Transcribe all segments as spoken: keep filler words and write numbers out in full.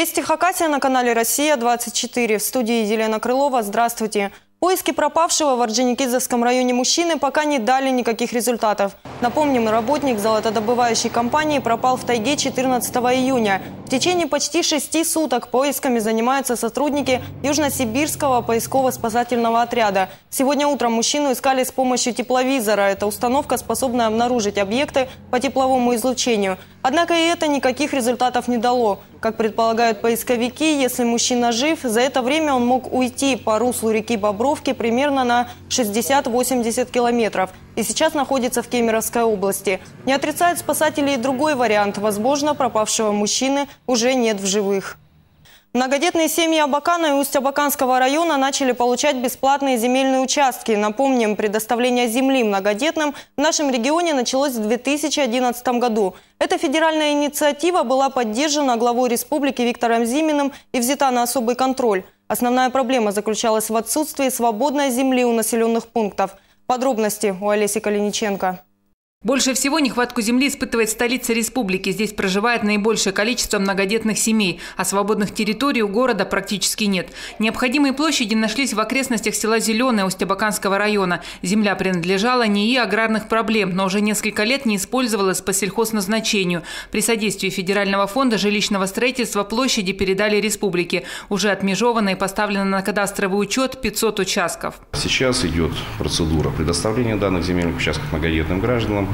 Вести Хакасия на канале «Россия двадцать четыре». В студии Елена Крылова. Здравствуйте. Поиски пропавшего в Орджоникидзевском районе мужчины пока не дали никаких результатов. Напомним, работник золотодобывающей компании пропал в тайге четырнадцатого июня. В течение почти шести суток поисками занимаются сотрудники Южно-Сибирского поисково-спасательного отряда. Сегодня утром мужчину искали с помощью тепловизора. Эта установка способна обнаружить объекты по тепловому излучению. Однако и это никаких результатов не дало. Как предполагают поисковики, если мужчина жив, за это время он мог уйти по руслу реки Бобровки примерно на шестьдесят-восемьдесят километров и сейчас находится в Кемеровской области. Не отрицают спасатели и другой вариант. Возможно, пропавшего мужчины уже нет в живых. Многодетные семьи Абакана и Усть-Абаканского района начали получать бесплатные земельные участки. Напомним, предоставление земли многодетным в нашем регионе началось в две тысячи одиннадцатом году. Эта федеральная инициатива была поддержана главой республики Виктором Зиминым и взята на особый контроль. Основная проблема заключалась в отсутствии свободной земли у населенных пунктов. Подробности у Олеси Калиниченко. Больше всего нехватку земли испытывает столица республики. Здесь проживает наибольшее количество многодетных семей, а свободных территорий у города практически нет. Необходимые площади нашлись в окрестностях села Зеленое Усть-Абаканского района. Земля принадлежала НИИ аграрных проблем, но уже несколько лет не использовалась по сельхозназначению. При содействии Федерального фонда жилищного строительства площади передали республике. Уже отмежовано и поставлено на кадастровый учет пятьсот участков. Сейчас идет процедура предоставления данных земельных участков многодетным гражданам.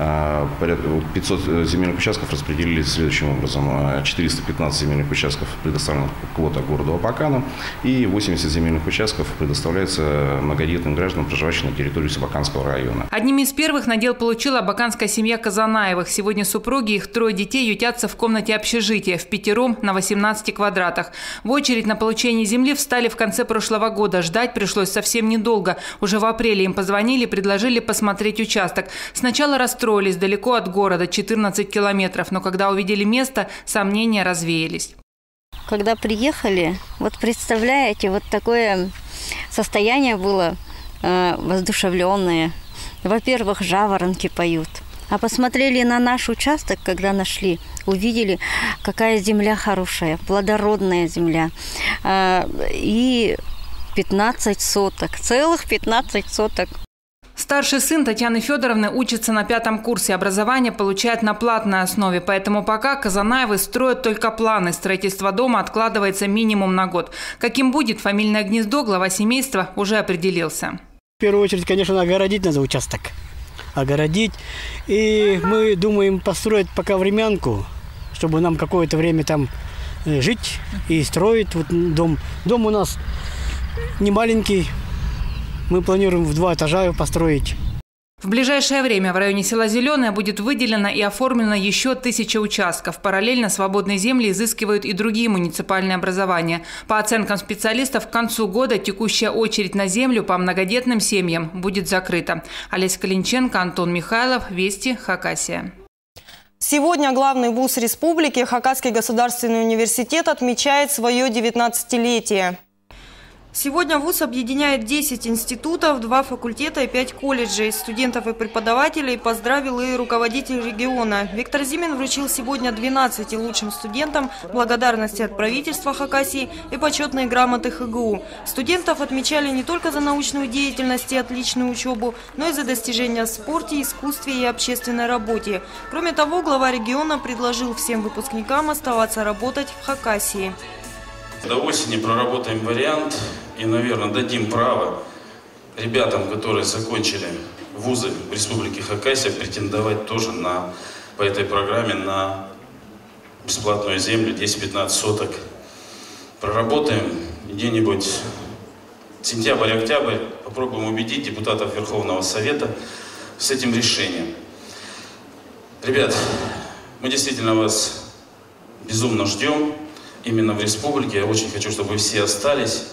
пятьсот земельных участков распределили следующим образом. четыреста пятнадцать земельных участков предоставлено квота городу Абакану и восемьдесят земельных участков предоставляется многодетным гражданам, проживающим на территории Абаканского района. Одними из первых надел получила абаканская семья Казанаевых. Сегодня супруги и их трое детей ютятся в комнате общежития в пятером на восемнадцати квадратах. В очередь на получение земли встали в конце прошлого года. Ждать пришлось совсем недолго. Уже в апреле им позвонили, предложили посмотреть участок. Сначала расстроились, далеко от города, четырнадцать километров, но когда увидели место, сомнения развеялись. Когда приехали, вот представляете, вот такое состояние было э, воздушевленное. Во-первых, жаворонки поют. А посмотрели на наш участок, когда нашли, увидели, какая земля хорошая, плодородная земля. Э, и пятнадцать соток, целых пятнадцать соток. Старший сын Татьяны Федоровны учится на пятом курсе. Образование получает на платной основе. Поэтому пока Казанаевы строят только планы. Строительство дома откладывается минимум на год. Каким будет фамильное гнездо, глава семейства уже определился. В первую очередь, конечно, огородить надо участок. Огородить. И мы думаем построить пока времянку, чтобы нам какое-то время там жить и строить. Вот дом. Дом у нас не маленький. Мы планируем в два этажа его построить. В ближайшее время в районе села Зеленое будет выделено и оформлено еще тысяча участков. Параллельно свободные земли изыскивают и другие муниципальные образования. По оценкам специалистов, к концу года текущая очередь на землю по многодетным семьям будет закрыта. Олеся Калиниченко, Антон Михайлов, Вести, Хакасия. Сегодня главный вуз республики, Хакасский государственный университет, отмечает свое девятнадцатилетие. Сегодня вуз объединяет десять институтов, два факультета и пять колледжей. Студентов и преподавателей поздравил и руководитель региона. Виктор Зимин вручил сегодня двенадцати лучшим студентам благодарности от правительства Хакасии и почетные грамоты ХГУ. Студентов отмечали не только за научную деятельность и отличную учебу, но и за достижения в спорте, искусстве и общественной работе. Кроме того, глава региона предложил всем выпускникам оставаться работать в Хакасии. До осени проработаем вариант и, наверное, дадим право ребятам, которые закончили вузы в Республике Хакасия, претендовать тоже на, по этой программе на бесплатную землю десять-пятнадцать соток. Проработаем где-нибудь сентябрь-октябрь, попробуем убедить депутатов Верховного Совета с этим решением. Ребят, мы действительно вас безумно ждем. Именно в республике. Я очень хочу, чтобы вы все остались.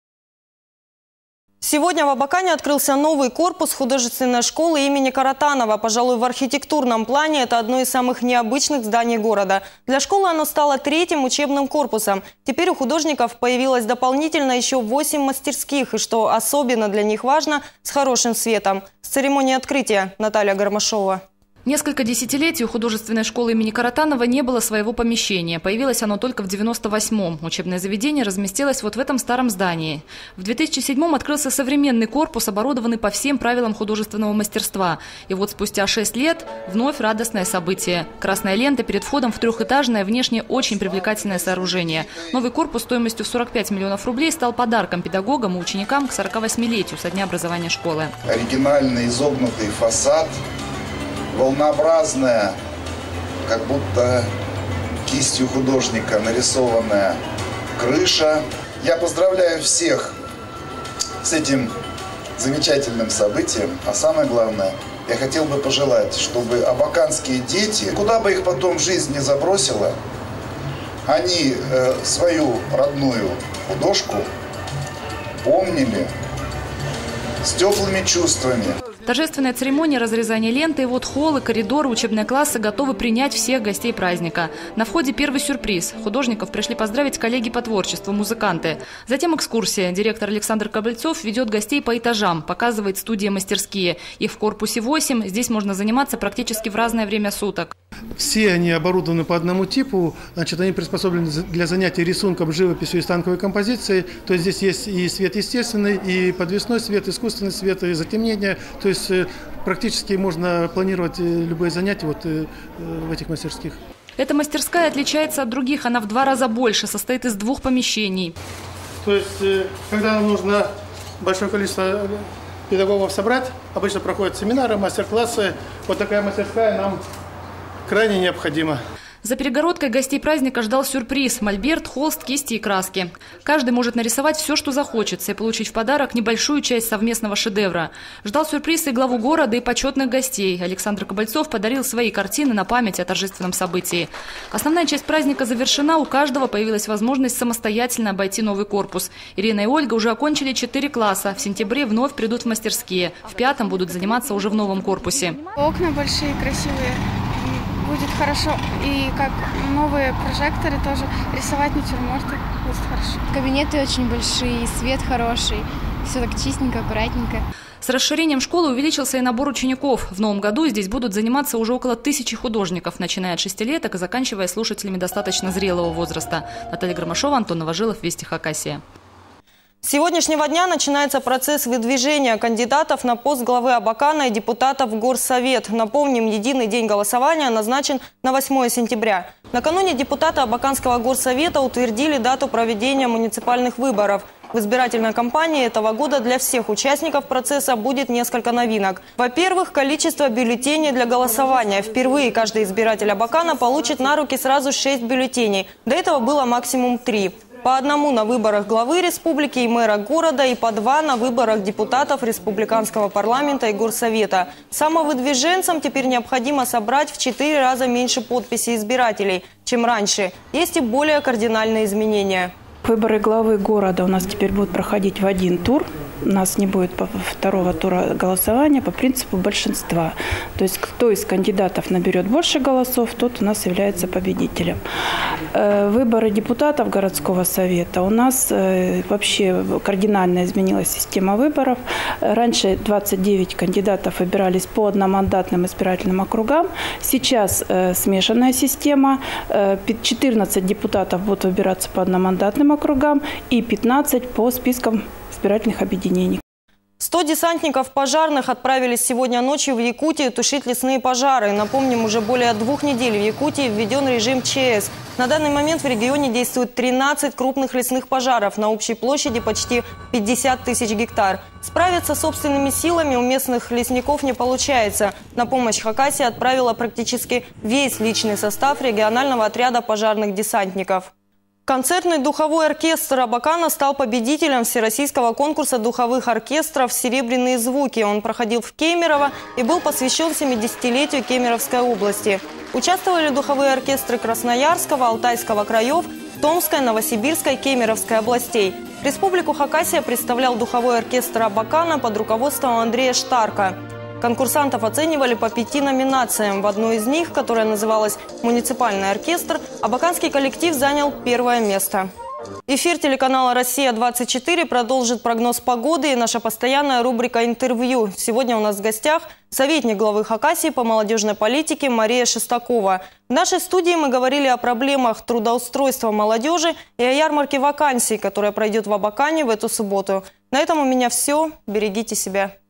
Сегодня в Абакане открылся новый корпус художественной школы имени Каратанова. Пожалуй, в архитектурном плане это одно из самых необычных зданий города. Для школы оно стало третьим учебным корпусом. Теперь у художников появилось дополнительно еще восемь мастерских. И что особенно для них важно, с хорошим светом. С церемонии открытия Наталья Гармашова. Несколько десятилетий у художественной школы имени Каратанова не было своего помещения. Появилось оно только в девяносто восьмом. Учебное заведение разместилось вот в этом старом здании. В две тысячи седьмом открылся современный корпус, оборудованный по всем правилам художественного мастерства. И вот спустя шесть лет вновь радостное событие. Красная лента перед входом в трехэтажное, внешне очень привлекательное сооружение. Новый корпус стоимостью в сорок пять миллионов рублей стал подарком педагогам и ученикам к сороковосьмилетию со дня образования школы. Оригинальный изогнутый фасад. Волнообразная, как будто кистью художника нарисованная крыша. Я поздравляю всех с этим замечательным событием. А самое главное, я хотел бы пожелать, чтобы абаканские дети, куда бы их потом жизнь не забросила, они э, свою родную художку помнили с теплыми чувствами. Торжественная церемония разрезания ленты, и вот холлы, коридоры, учебные классы готовы принять всех гостей праздника. На входе первый сюрприз. Художников пришли поздравить коллеги по творчеству, музыканты. Затем экскурсия. Директор Александр Кобыльцов ведет гостей по этажам, показывает студии-мастерские. Их в корпусе восемь, здесь можно заниматься практически в разное время суток. Все они оборудованы по одному типу, значит, они приспособлены для занятий рисунком, живописью и станковой композицией. То есть здесь есть и свет естественный, и подвесной свет, искусственный свет, и затемнение. То есть практически можно планировать любые занятия вот в этих мастерских. Эта мастерская отличается от других, она в два раза больше, состоит из двух помещений. То есть, когда нам нужно большое количество педагогов собрать, обычно проходят семинары, мастер-классы. Вот такая мастерская нам крайне необходимо. За перегородкой гостей праздника ждал сюрприз – мольберт, холст, кисти и краски. Каждый может нарисовать все, что захочется, и получить в подарок небольшую часть совместного шедевра. Ждал сюрприз и главу города, и почетных гостей. Александр Кобыльцов подарил свои картины на память о торжественном событии. Основная часть праздника завершена, у каждого появилась возможность самостоятельно обойти новый корпус. Ирина и Ольга уже окончили четыре класса. В сентябре вновь придут в мастерские. В пятом будут заниматься уже в новом корпусе. Окна большие, красивые. Будет хорошо. И как новые прожекторы тоже. Рисовать натюрморты будет хорошо. Кабинеты очень большие, свет хороший. Все так чистенько, аккуратненько. С расширением школы увеличился и набор учеников. В новом году здесь будут заниматься уже около тысячи художников, начиная от шестилеток и заканчивая слушателями достаточно зрелого возраста. Наталья Громашова, Антон Новожилов, Вести Хакасия. С сегодняшнего дня начинается процесс выдвижения кандидатов на пост главы Абакана и депутатов в Горсовет. Напомним, единый день голосования назначен на восьмое сентября. Накануне депутаты Абаканского Горсовета утвердили дату проведения муниципальных выборов. В избирательной кампании этого года для всех участников процесса будет несколько новинок. Во-первых, количество бюллетеней для голосования. Впервые каждый избиратель Абакана получит на руки сразу шесть бюллетеней. До этого было максимум три. По одному на выборах главы республики и мэра города, и по два на выборах депутатов республиканского парламента и горсовета. Самовыдвиженцам теперь необходимо собрать в четыре раза меньше подписей избирателей, чем раньше. Есть и более кардинальные изменения. Выборы главы города у нас теперь будут проходить в один тур. У нас не будет второго тура голосования по принципу большинства. То есть кто из кандидатов наберет больше голосов, тот у нас является победителем. Выборы депутатов городского совета. У нас вообще кардинально изменилась система выборов. Раньше двадцать девять кандидатов выбирались по одномандатным избирательным округам. Сейчас смешанная система. четырнадцать депутатов будут выбираться по одномандатным округам и пятнадцать по спискам избирательных объединений. сто десантников пожарных отправились сегодня ночью в Якутию тушить лесные пожары. Напомним, уже более двух недель в Якутии введен режим ЧС. На данный момент в регионе действует тринадцать крупных лесных пожаров на общей площади почти пятьдесят тысяч гектар. Справиться собственными силами у местных лесников не получается. На помощь Хакасии отправила практически весь личный состав регионального отряда пожарных десантников. Концертный духовой оркестр Абакана стал победителем всероссийского конкурса духовых оркестров «Серебряные звуки». Он проходил в Кемерово и был посвящен семидесятилетию Кемеровской области. Участвовали духовые оркестры Красноярского, Алтайского краев, Томской, Новосибирской, Кемеровской областей. Республику Хакасия представлял духовой оркестр Абакана под руководством Андрея Штарка. Конкурсантов оценивали по пяти номинациям. В одной из них, которая называлась «Муниципальный оркестр», абаканский коллектив занял первое место. Эфир телеканала «Россия двадцать четыре» продолжит прогноз погоды и наша постоянная рубрика «Интервью». Сегодня у нас в гостях советник главы Хакасии по молодежной политике Мария Шестакова. В нашей студии мы говорили о проблемах трудоустройства молодежи и о ярмарке вакансий, которая пройдет в Абакане в эту субботу. На этом у меня все. Берегите себя.